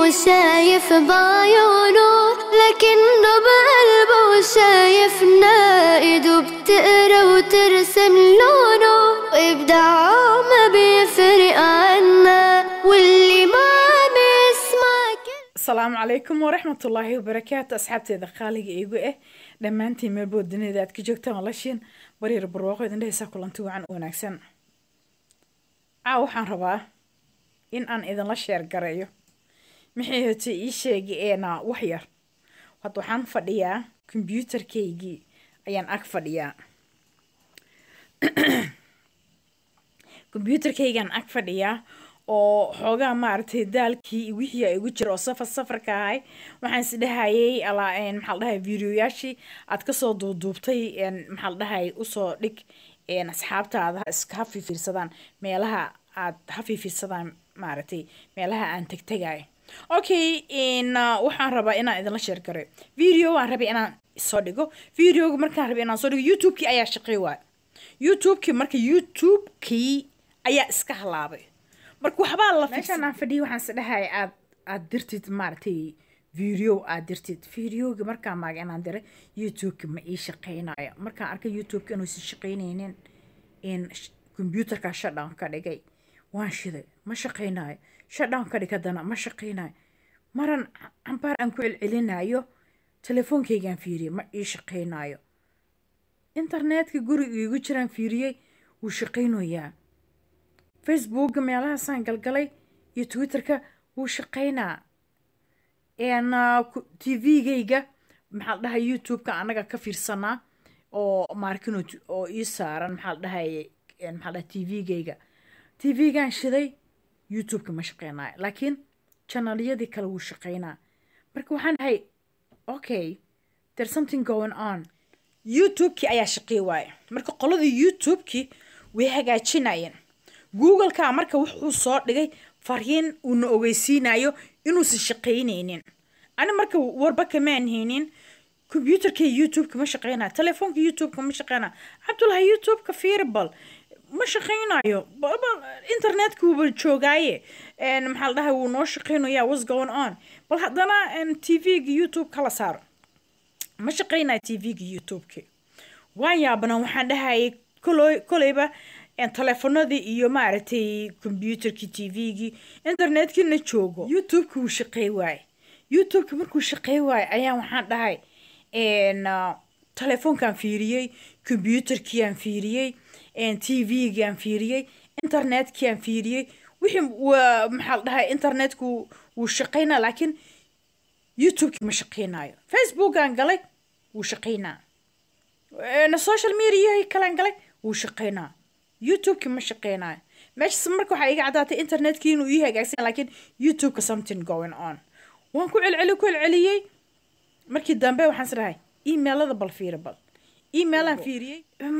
وشايف بعيونه لكنه بقلبه شايفنا ايده بتقرا وترسم لونه وابداعه ما بيفرق عنا واللي ما عم يسمع. السلام عليكم ورحمة الله وبركاته أصحابتي ذا خالق إيجو لما أنتي ملبود دنيا ذات كجوكتا ملاشين برير برواقو إذن ليسا كلانتو عن وناكسن waxaan rabaa in aan idinla sheer gareeyo maxay hotay ii sheegayna wax yar hadda waxaan fadhiyaa computerkaygii ayaan ag fadhiyaa computerkaygaan ag fadhiyaa oo xoogaa maaragtay daalkii wixii ay ugu jiro oo safarka ahay waxaan is dhahayay maxaa la dhahay videoyaashii aad kasoo duuduubtay maxaa la dhahay usoo dhig asxaabtaada iska fiirsadaan meelaha aad fiirsadaan maaragtay meelaha aan tagtagay okay waxaan rabaa inaan idinla sheer gareeyo video waan rabay inaan soo dhigo videoga markaan rabay inaan soo dhigo youtube-kii ayaa shaqeey waay youtube-kii ayaa iska halaabay marka waxbaa la meeshaan aan fadhiyo waxaan is dhahay aad dirtid maaragtay video aad dirtid videoga markaan maaga inaan diray youtube-ka ma ii shaqeynayo markaan arkay youtube-ka inuusan shaqeynaynin computerka shutdown ka dhigay waan shiday ma shaqeynayo shutdown ka dhig haddana ma shaqeynayo maran cambaar aan ku celcelinayo telefoonkaygaan fiiriyey ma ii shaqeynayo internetka guriga igu jiraan fiiriyey wuu shaqeynayaa facebookga meelahaasaan galgalay iyo twitterka wuu shaqeynaa tv-gayga maxaa la dhahay youtube-ka anaga ka fiirsanaa oo markin oo ii saaran maxaa la dhahay maxaa la dhahay tv-gayga tv-gaan shiday youtube-ka ma shaqeynayo laakiin channelyadii kale wuu shaqeynaa marka waxaan dhahay okay there's something going on youtube-kii ayaa shaqey waaye marka qoladii youtube-kii way hagaajinayeen google-ka marka wuxuu soo dhigay fariin uuna ogeysiinayo inuusan shaqeynaynin ani marka warba kamaan haynin computerka youtube-ka ma shaqeynayo telefoonka youtube-ka ma shaqeynayo cabdullahi youtube-ka fiirbal ma shaqeynayo internetka wuuba joogaaye maxaa la dhahay wuu noo shaqeynayaa what's going on bal haddana tv-ga youtube kala saaro ma shaqeynayo tv-ga youtube-ka waan yaabana waxaan dhahayay koleyba telefoonadii iyo maaragtay computerkii tv-gii internetkiina joogo youtube-ka wuu shaqey waaye youtube-ka markuu shaqey waaye ayaa waxaan dhahay telefoonkaan fiiriyey computerkiiaan fiiriyey tv-gaan fiiriyey internetkiaan fiiriyey wixii maxaa la dhahay internetku wuu shaqeynaa laakiin youtube-ki ma shaqeynayo facebookaan galay wuu shaqeynaa social mediahi kalaan galay wuu shaqeynaa youtube-ki ma shaqeynayo meeshas marka waxaa iga caddaatay internetkii inuu ii hagaagsan laakiin youtube-ka something going on waan ku celceliyey markii dambe waxaan is dhahay emailada bal fiiri bal emailaan fiiriyey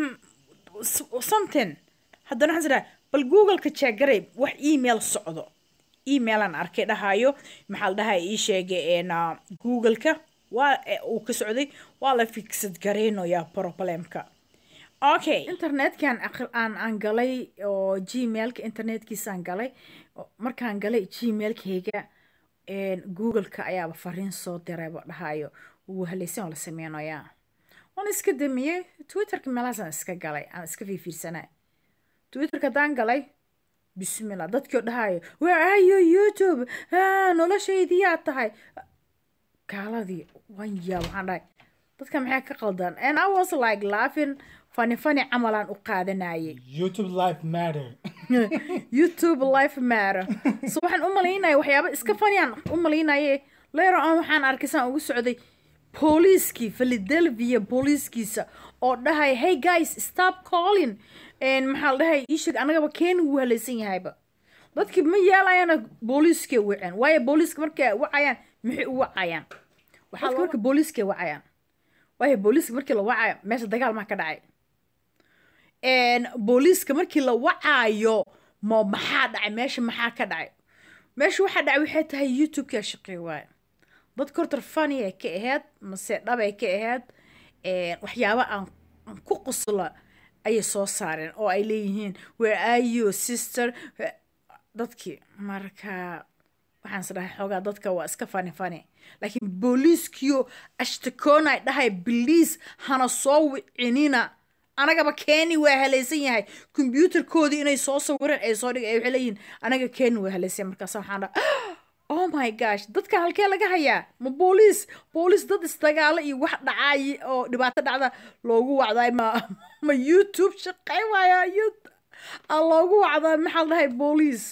something haddana waxaan is dhahay bal google-ka jeegaray wax email socdo emailaan arkay dhahayo maxaa la dhahay ii sheegay google-ka waa uu ka socday waa la fixad gareynayaa problemka okay internetkan aan galay oo gmailka internetkiisaan galay markaan galay gmailkayga google-ka ayaaba fariin soo dirayba dhahayo wuu halaysan oo la sameynayaa waan iska damiyey twitterka meelahaasaan iska galay aan iska fiirsanay twitterka haddaan galay bismillah dadkii oo dhahayo where are you youtube noloshaydiyaa tahay gaaladii waan yaab waxaan dhahay dadka maxay ka qaldan and I was like laughing funny camalaan u qaadanayay YouTube life matter YouTube life matter so waxaan u maleynayay waxyaabo iska funny aan u maleynayay later on waxaan arkay saan ugu socday police-kii Philadelphia police-kiisa oo dhahay hey guys stop calling maxaa la dhahay ii sheeg anagaba keen wuu halaysan yahayba dadkii ma yeelayana police-kii waceen waayo police-ka markay wacayaan maxay u wacayaan waxaa marka police-kii wacayaan waayo police-ka markii la wacayo meesha dagaal ma ka dhacay booliiska markii la wacaayo maxaa dhacay meesha maxaa ka dhacay meesha waxaa dhacay waxay tahay youtube-ka shaqey waaye dadka horta funny ay ka ahayd mase dhab ay ka ahayd waxyaabo aan ku qosla ayay soo saareen oo ay leeyihiin where are you sister dadkii marka waxaan isdhahay xoogaa dadka waa iska fani laakiin booliiskiyo ashtakoonay dhahay biliis hana soo wicinina anagaba keeni waa halaysan yahay computerkoodii inay soo sawireen ay soo dhig ay waxay leeyihiin anaga keeni waa halaysan markaas waxaan dhahay oh my gosh dadka halkee laga hayaa ma booliis dad isdagaalo iyo wax dhacay oo dhibaato dhacda loogu wacday ma YouTube shaqay waayo loogu wacdaa maxaa dhahay booliis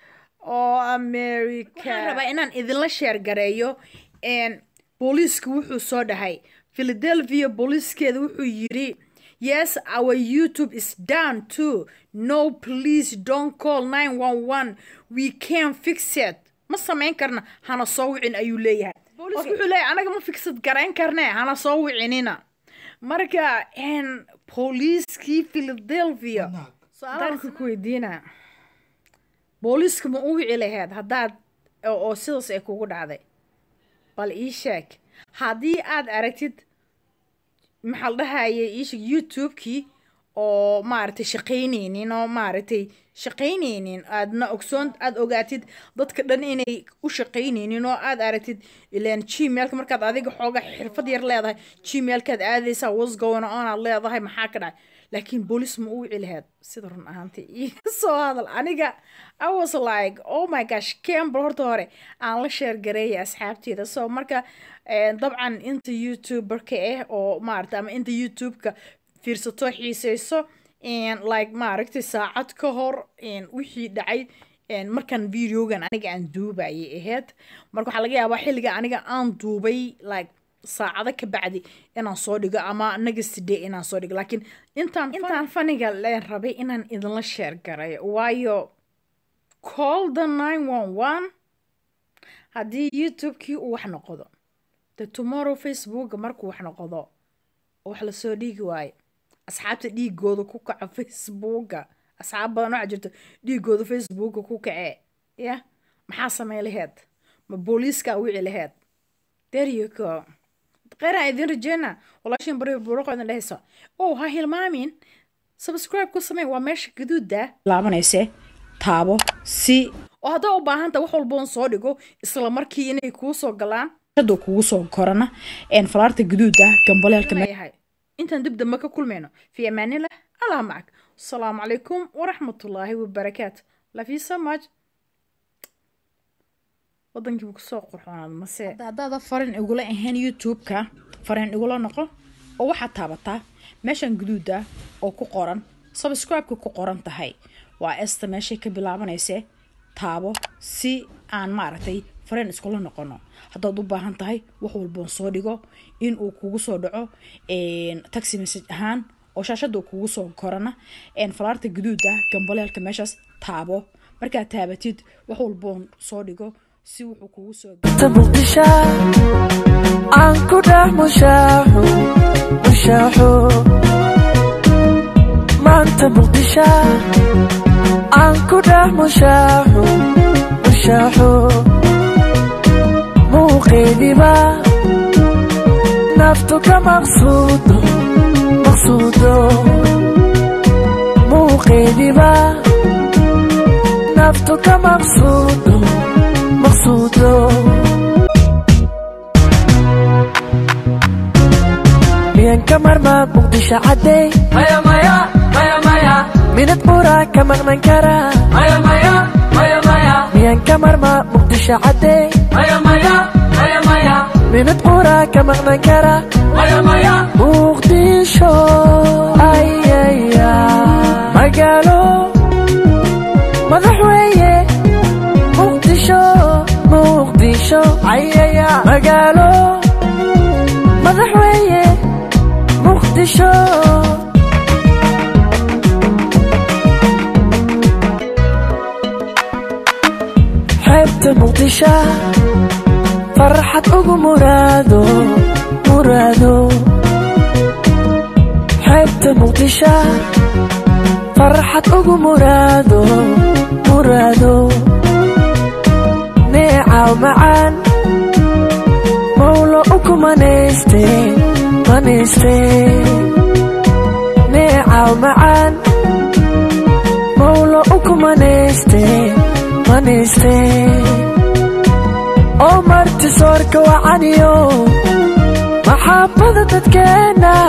oo America waxaan rabaa inaan idinla share gareeyo booliiska wuxuu soo dhahay Philadelphia booliiskeeda wuxuu yiri yes our YouTube is down too no please don't call 911 we can't fix it ma samayn karna hana soo wicin ayuu leeyahay booliisku wuxuu leeyahay anaga ma fixad garayn karnaa hana soo wicinina marka booliiskii Philadelphia su'aalka ku weydiina booliiska ma u wici lahayd haddaad oo sidaas ay kugu dhacday bal ii sheeg haddii aad aragtid maxaa dhahayay ii sheeg YouTube-kii oo maaragtay shaqaynaynin oo maaragtay shaqaynaynin aadna ogsoon aad ogaatid dadka dhan inay u shaqaynaynin oo aad aragtid ilaan Gmail-ka markaad adiga xooga xirfad yar leedahay Gmail-kaad aadaysaa what's going on aad leedahay maxaa ka dhacay laakiin booliis ma u wici lahayd sida run ahaantii soo hadal aniga I was like oh my gosh Campbell horta hore aan la share gareeyay asxaabteeda soo marka dabcan inta YouTuber-ka oo maaragtay ama inta YouTube-ka fiirsato xiiseyso like maaragtay saacad ka hor wixii dhacay markan videogan aniga aan duubayay ahayd marka waxa laga yaabaa xilliga aniga aan duubay like saacada ka bacdi inaan soo dhigo ama next day inaan soo dhigo laakiin intaan faniga leen rabay inaan idinla share garay waayo call the 911 haddii YouTube-kii uu wax noqdo the tomorrow Facebook markuu wax noqdo wax la soo dhigi waayo asxaabta dhiigooda ku kaca Facebooka asxaab badan waxa jirto dhiigooda Facebooka ku kacee ya maxaa sameey lahayd ma booliiska wici lahayd there you go qara idin rajayna walaashin bari buruqadan dhayso oo ha hilmaamin subscribe ku samee waa meesha gaduuda laabanayse taabo si oo hadaa u baahanta wax walba soo dhigo isla markii inay ku soo galaan hadoo kugu soo korana falaarta gaduuda gambaleelka meeyahay intaan dib dambe ka kulmayno fi amaanila allah macak assalamu alaykum wa rahmatullahi wa barakatuh love you so much wadankii ku soo qurxoonad mase hadda farin igula ahaan YouTube-ka farin igula noqo oo waxa taabataa meeshan gaduuda oo ku qoran subscribe-ka ku qoran tahay waa esta meesha ka bilaabanaysa taabo si aan maaragtay farin iskula noqono haddaad u baahan tahay wax walba soo dhigo in uu kugu soo dhaco taxi message ahaan oo shaashada kugu soo korana falaarta gaduuda gambaleelka meeshaas taabo marka taabatid wax walba soo dhigo si wuxuu kugu soo tabqisha aan ku dhahmushahu man tabqisha aan ku dhahmushahu muqaydiba naftuka maqsuudo muqaydiba naftuka maqsuudo miyan kamar ma muqdisho caday maya maya maya maya minad pura kamaqnan kara maya maya maya maya miyan kamar ma muqdisho caday maya maya maya maya minad pura kamaqnan kara maya maya muqdisho ayaya magaalo madaxweye muqdisho ayaya magaalo madaxweye muqdisho xeebta muqdisho farxad ugu muraado xeebta muqdisho farxad ugu muraado neecaw macaan mawlo uku manayste neecaw macaan mawlo uku manayste oo marti soorka wacaniyo maxaabada dadkeena